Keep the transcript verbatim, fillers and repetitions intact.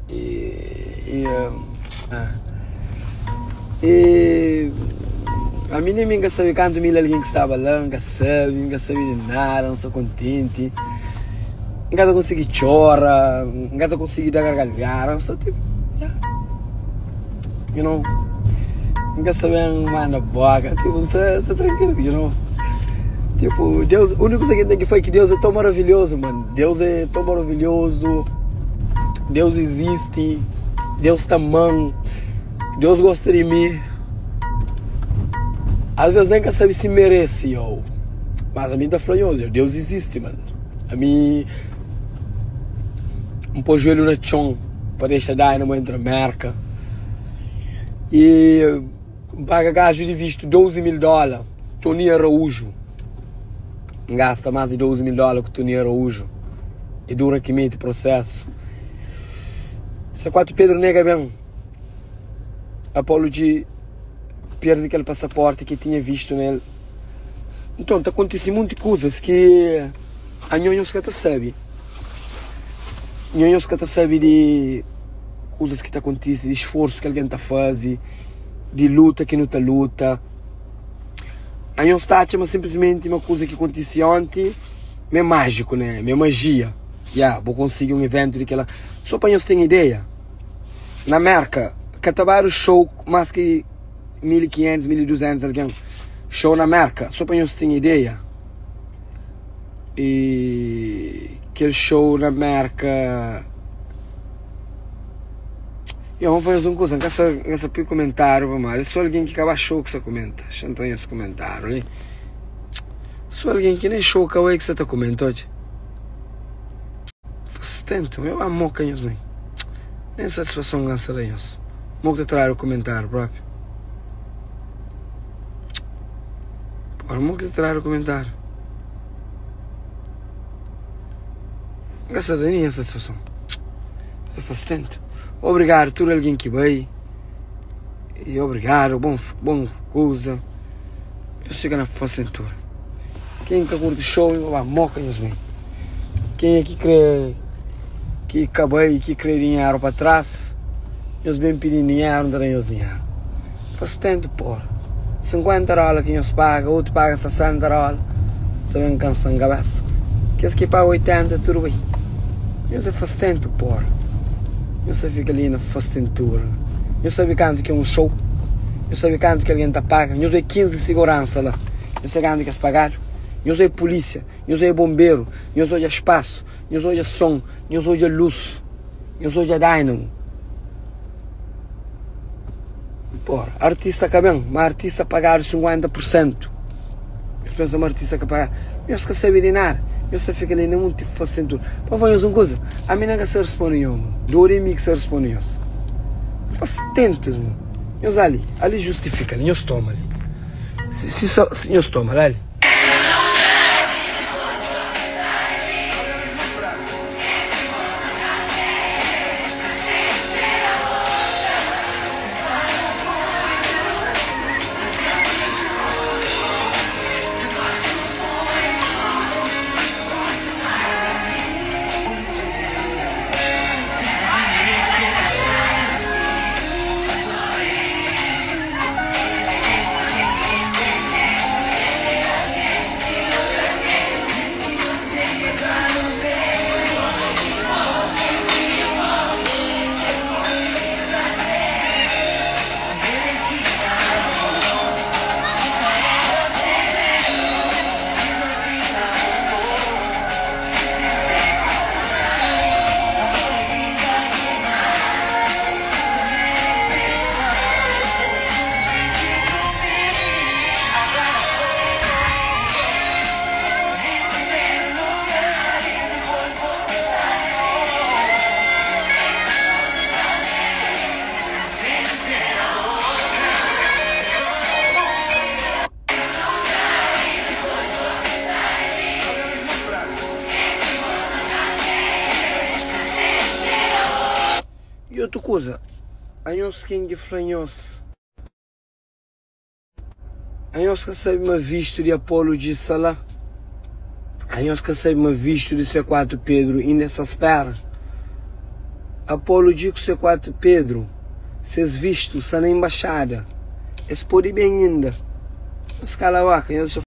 E, e, ah, e a mim nem me sabe quanto mil alguém que estava lá, não sabe, não sabe de nada, não sou contente. Nunca consegui chorar, nunca consegui dar gargalhar, só tipo, yeah. You know, nunca sabe uma na boca, tipo, você está tranquilo, you know. Tipo, Deus, o único que tem que foi que Deus é tão maravilhoso, mano. Deus é tão maravilhoso. Deus existe. Deus está mão. Deus gosta de mim. Às vezes nem que sabe se merece, yo. Mas a mim tá fronhoso, Deus existe, mano. A mim um pôr joelho no chão para deixar dar na entra merca. E paga gajo de visto doze mil dólares. Tony Araújo gasta mais de doze mil dólares com Tony Araújo e dura que mete processo. Se quatro Pedro nega bem, Apolo de perde aquele passaporte que tinha visto nele. Então, tá acontecendo muitas coisas que a nhonhos que sabe. Nhonhos que sabe de coisas que tá acontecendo, de esforço que alguém tá fazendo, de luta que não tá luta. A nhonhos está mas simplesmente uma coisa que aconteceu ontem, é mágico, né? É magia. Yeah, vou conseguir um evento de aquela. Só para nhonhos ter ideia. Na América, catabar o show mais que mil e quinhentos, mil e duzentos alguém. Show na América, só para nhonhos ter ideia. E aquele show na América. E vamos fazer uma coisa, essa, essa por comentário, vamos. É só alguém que acaba show que você comenta. Deixa eu esse comentário ali. Só alguém que nem show que você está comentando hoje. Faz tanto, eu amo canhos, mãe. Nem satisfação gansaranhos. Vou te trazer o comentário próprio. Agora vou te trazer o comentário. Essa daí é a satisfação. Isso faz tanto. Obrigado a todo alguém que veio. E obrigado, bom, bom coisa. Eu chego na facentura. Quem que curte show, vai moca nos bem. Quem aqui crê que acabei, que crê dinheiro para trás, eles bem pedem dinheiro, não darem eles dinheiro. Faz tanto, porra. cinquenta dólares que eles pagam, outro paga sessenta dólares. Você vem cansando a cabeça. Aqueles que pagam oitenta, tudo bem. Eles faz tanto, porra. Eu fica ali na fastentura. Eu sei quanto que é um show. Eu sei quanto que alguém está paga. Eu sei quinze de segurança lá. Eu sei quanto que eles pagaram. Eu sei polícia. Eu sei bombeiro. Eu sei espaço. Eu sei som. Eu sei luz. Eu sei dynamo. Porra, artista que bem. Mas artista pagaram cinquenta por cento. Eu penso que artista que pagaram. Eu sei que sabe de nada. Eu só fico ali, não te faço tudo. Para fazer uma coisa, a mim não se responde, Dori mim que se responde. Faz tantos, meu. Eu ali, ali justifica, eu estou ali. Se, se, se eu estou ali. E outra coisa, anhos quem que franhos. Anhos que sabe uma visto de Apolo de Sala. Anhos que sabe uma visto de C quatro Pedro e nessa espera. Apolo Dico C quatro Pedro, vocês vistos, está na embaixada. Eles podem bem ainda. Os calawacas,